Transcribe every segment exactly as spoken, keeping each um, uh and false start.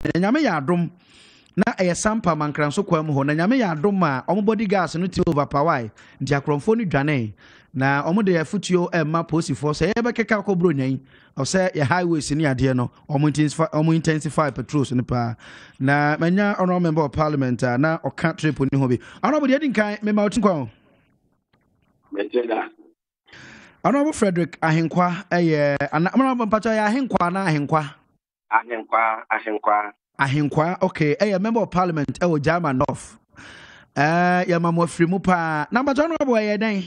nyame ya adom na eye Sampa mankranso kwam ho na nyame ya adom a omo body gas no ti overpower nti akromfo no dwane na omo de afutuo emma posifo so ye bekeka akobro nyan o say ye highways ni ade no omo intensify omo intensify patrols ni pa na manya honorable member of parliament na o ka trip ni ho bi honorable de din kan me ma otin kwa Metela honorable Frederick Ahenkwa eye honorable mpacho ya Ahenkwa na Ahenkwa Ahenkwa Ahenkwa Ahenkwa okay eye member of parliament e o German North eh ya mamo free mu pa na mpacho honorable ye den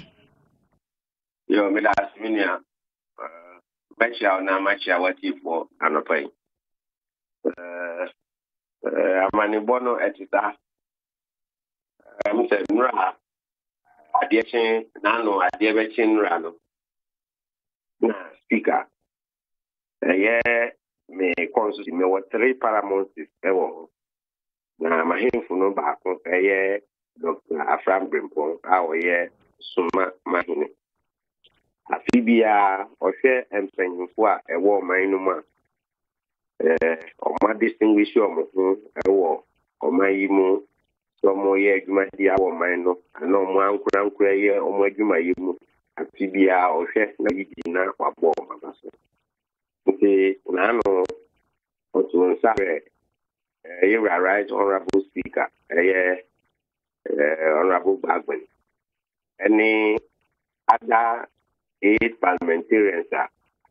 yo me last minia uh bacha na macha wati for anopai uh uh amani bono etita am se nura adiechen nano adiebechen nura no na speaker eh me consul me what three paramounts ewo na mahimfu no ba ko eh Doctor Afram Brimpon awoye suma mahine afibia ohwe empanyinfo a ewo man no ma eh o ma distinguish o mo ho ewo o ma yi mu so mo ye adwuma di awo man no ana o mo ankura ankura ye o mo adwuma yi mu afibia ohwe na yi na wabo mabaso nti na no o to sabe eh you are right honorable speaker eh uh, honorable Bagman any other eight parliamentarians are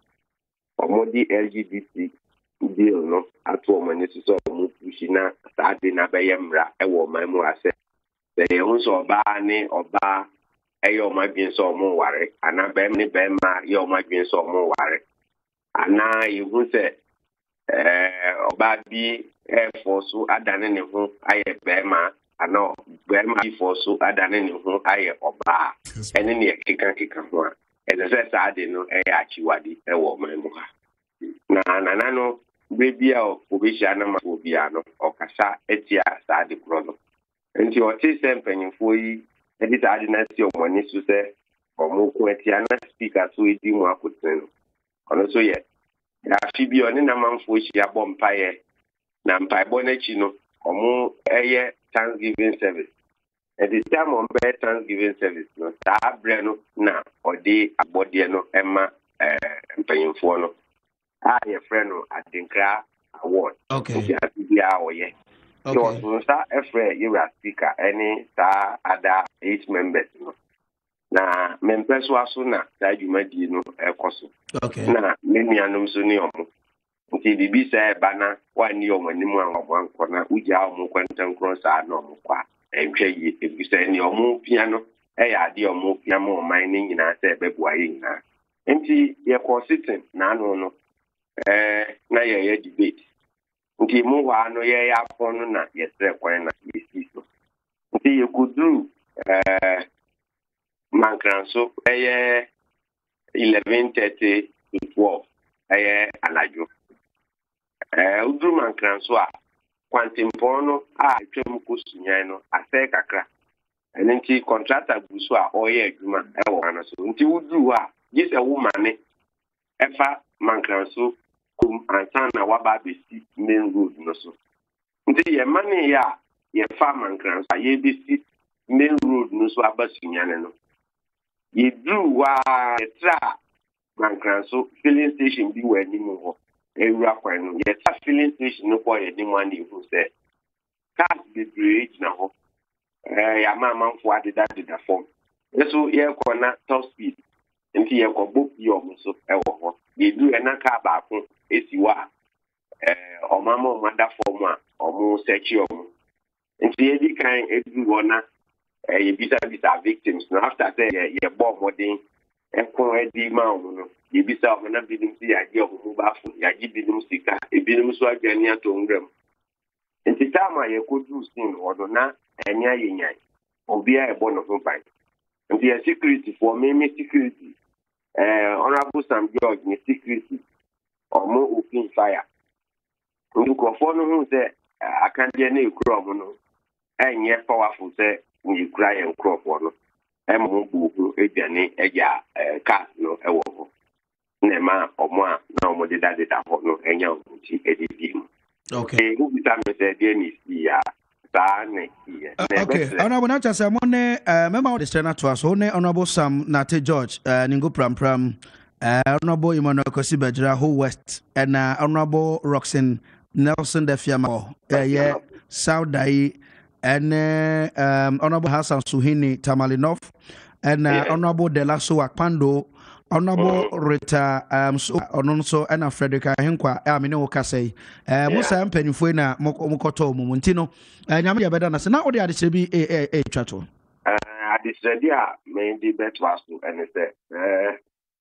omodi L G B T deal no atu omani so mu pushina saade na bayemra ewo mamu ase dey unso oba ni oba eyo mabien so omo ware ana bem ni bema yo mabien so omo ware ana yihu se eh oba bi e force adane ne ho aye bema ano bema bi force adane ne ho aye oba ene ne kika kika ho a ene se saade no e achiwadi ewo mamu ha na na no bebi a obihia na ma obia no okasa etia saade kro no nti o ti se mpanyinfo yi edi saade na ti omoni su se omo ko etia na speaker so edi mu akoten no ono so ye ya fibi oni na manfo hia bompaye na mpaibo na chi no omo eye Thanksgiving service at the time on be Thanksgiving service no ta bre no na odi abode no ema eh mpanyinfo no a ye friend no Adinkra award okay ya bia oye okay so sa efre yura speaker any sa other eight members no na mempeso aso na da dwumadi no ekoso okay na memianom so ni omo nti bibi sa bana wani omanimu anwabwanko na uja omo kwantan cross a no omo kwa entwe yi ebisa ni omo pia no e ya ade omo pia mo man ni nyina sa ebebua yi nyina nti ye ko sitting na anu no eh na ye ye debate nti mu wa no ye ya fono na ye tre kwan na ye si so nti ye kudu eh mankranso eh eleven thirty to twelve eh alajo eh udu mankranso a kwantimpono a twem kosunyan no ase kakra ene nti contractor guso a oye adwuma e wo na so nti udu a gise wo mane efa mankranso kum antana waba besi main road no so nti ye mane ya ye fa mankranso ye besi main road no so abasunyan no ye du wa tra mankranso filling station bi wa ni mu ho ewura kwan no ye tra filling station no ko ye ni mu ani hu se cars be bridge na ho eh ya ma manfo adeda deda form eso ye ko na top speed nti ye ko bo bi omo so e wo ho ye du e na ka ba ko esi wa eh o ma ma o ma da form a omo search omo nti ye di kan edu wona eh ye bisa bisa victims no after say ye ye bo modern e ko edi ma omo no ye bisa omo na bidim si ya gi omo ba fu ya gi bidim sika e bidim so agani ato ngram nti tama ye ko du sin odo na enya yenyan obia e bo no ho ban nti ye security for me me security eh honorable Sam George ni security omo open fire ndu ko fo no hu se akande na ekuro omo no enye powerful se ni kura ye nkro fo no e mo bu hu eduane eja cars no e wo ho na ma omo a na omo de da de da ho no enya omo ti edidi Okay. Who be time say dey ni ya. Sa na here. Okay. Honorable na chase mo ne member of the Senate to us ne Honorable Sam Nate George uh, Ningo Pram Pram uh, Honorable Emmanuel Kosi Bejira Ho West and uh, Honorable Roxin Nelson Defiamo uh, yeah Saudai and uh, um, Honorable Hassan Suhini Tamalinov and uh, yeah. Honorable Delaso Akpando Honorable mm-hmm. Rita um so ononso and Frederica Henkwa I mean o kase eh musa mpanifo na mokoto muntino nyame ya beda na se na odi ade bi e e e twato eh ade sedi a me di betwa so ene se eh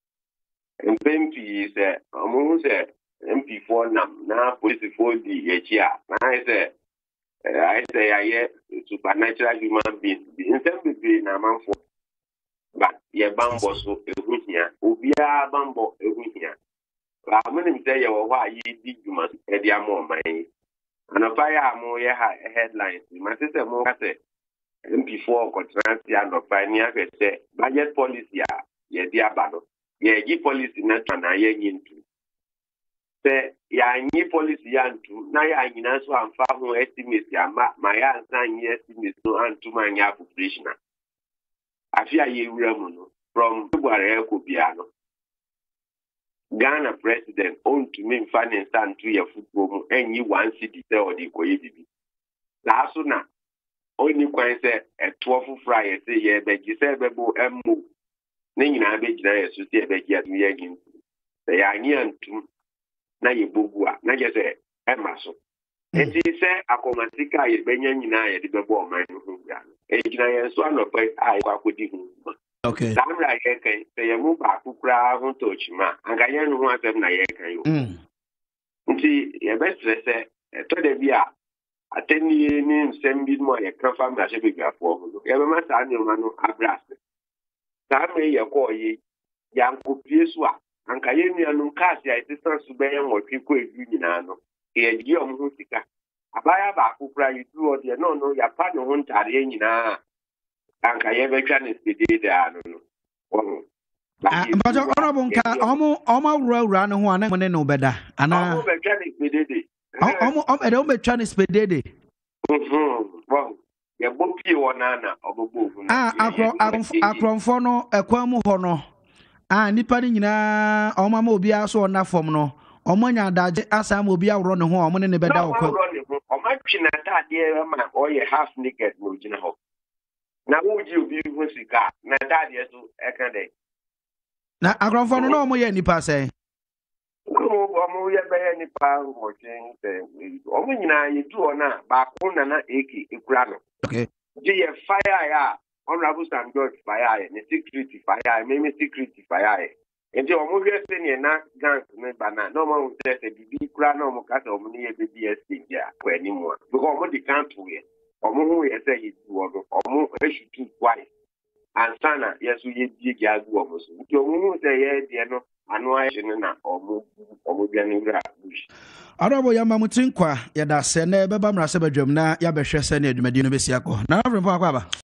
mpempi se omo se M P four nam na police four di echi a na se I say I supernatural human being in some be na manfo but ye bambo so ehu hia obia bambo ehu hia la mene say ye wo wa ye di juma e dia mo man ana fire mo ye ha headlines ma say mo ka say M P four contract ya no pioneer ke say budget policy ya ye dia ba no ye gi policy na tana ye nyintu say ya nyi policy ya ntu na ya nyina so amfa ho estimate ya ma ma ya nsan ye estimate no antu ma nya population afia ye wura mu no from February ekobiano Ghana president on to me finance and to your football mu enyi one city say or the koye bibi la so na oni kwan say e twelve fry say ye be gi say be bo emu ne nyina be gina ye so say be gi atu ye gin say ya nyi antu na ye bogu a na je say e ma so enti say akomatika ye be nya nyina ye de be bo man no hu ya e gina ye so anope ai kwa kodi hu. Okay. Samra ye kan say ye mu ba kukura ho tochima anga ye no ho asem na ye kan yo. Mm. Nti ye be stress e to de bia ateni ni nsem bi mo ye kan family ahye be grafo ho. Ye be ma sa ni ma no abras. Samra ye ko ye yanko pie so a anka ye nua no kasi a distance be ye nwotwe ko edu nyina no. Ye gi om ho sika. Abaya ba kukura yi du o de no no ya pa no ho ntare nyina. Anka ye be twa ne spede da no no. Oh. Ah, but honorable nka omo omo wura wura no ho ana mo ne no beda ana omo be twa ne spede de. Omo omo e de o be twa ne spede de. Mhm. Wow. Ye bo pie wona na obobo ofu na. Ah, akro akronfo no ekwan mu ho no. Ah, nipa ni nyina omo ma obi aso na fom no. Omo nya adaje asa ma obi awro ne ho omo ne ne beda okwa. Omo twi na tade ma o ye half naked no gina ho. Na uji obi hu sika na tade so e kan de. Na akronfo no no omo ye nipa sei. Ko omo ye be ye nipa mo chen se. Omo nyina ye du ona ba ko na na eki ekura no. Okay. Je ye fire ya honorable Sam George fire ne security fire me me security fire. Enti omo hwe se ne na gang me bana no mo se se bibi kura no mo ka se omo ne ye B B S ya ko animu because omo di camp we omo hu ye se yi du omo omo eshutu twice ansana yesu ye die gi agu omo so nti omo hu se ye die no anu aye ne na omo omo bia ne wura bush Arabo ya mamutin kwa ya da se na beba mra se badwam na ya behwe se na adwumadi no besi akọ na afrempo akwa ba